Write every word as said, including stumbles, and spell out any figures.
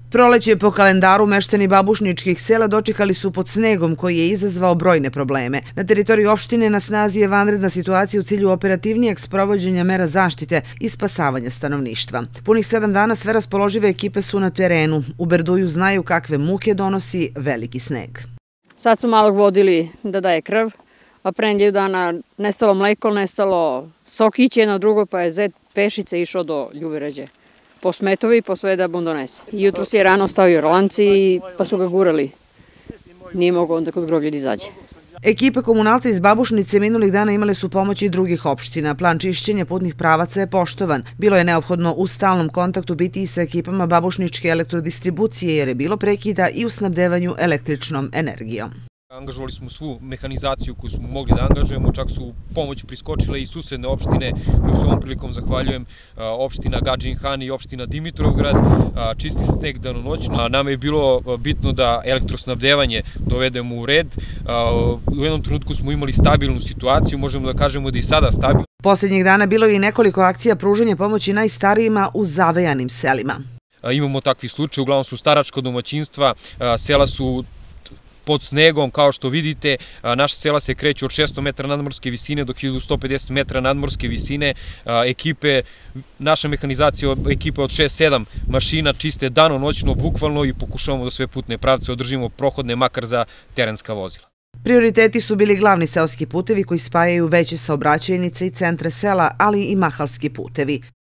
Proleće po kalendaru meštani babušničkih sela dočekali su pod snegom koji je izazvao brojne probleme. Na teritoriji opštine na snazi je vanredna situacija u cilju operativnijeg sprovođenja mera zaštite i spasavanja stanovništva. Punih sedam dana sve raspoložive ekipe su na terenu. U Berduju znaju kakve muke donosi veliki sneg. Sad su malog vodili da daje krv, a pre nedelju dana nestalo mleko, nestalo sokić, jedno drugo, pa je zet pešice išao do Ljubiređe. Po smetovi, po sve da bom donese. Jutro si je rano stavio rolanci pa su ga gurali. Nije mogo onda kod groblja da izađe. Ekipe komunalca iz Babušnice minulih dana imale su pomoć i drugih opština. Plan čišćenja putnih pravaca je poštovan. Bilo je neophodno u stalnom kontaktu biti i sa ekipama babušničke elektrodistribucije jer je bilo prekida i u snabdevanju električnom energijom. Angažovali smo svu mehanizaciju koju smo mogli da angažujemo, čak su pomoć priskočile i susedne opštine, kojim se ovom prilikom zahvaljujem, opština Gadžin Han i opština Dimitrovgrad, čisti sneg danonoćno. Nama je bilo bitno da elektrosnabdevanje dovedemo u red. U jednom trenutku smo imali stabilnu situaciju, možemo da kažemo da je i sada stabilno. Posljednjih dana bilo je i nekoliko akcija pružanja pomoći najstarijima u zavejanim selima. Imamo takvi slučaje, uglavnom su staračka domaćinstva, sela su pod snegom, kao što vidite. Naša sela se kreću od šesto metara nadmorske visine do hiljadu sto pedeset metara nadmorske visine. Ekipe, naša mehanizacija ekipe od šest sedam mašina čiste danonoćno, bukvalno, i pokušavamo da sve putne pravce održimo prohodne makar za terenska vozila. Prioriteti su bili glavni seoski putevi koji spajaju veće saobraćajnice i centre sela, ali i mahalski putevi.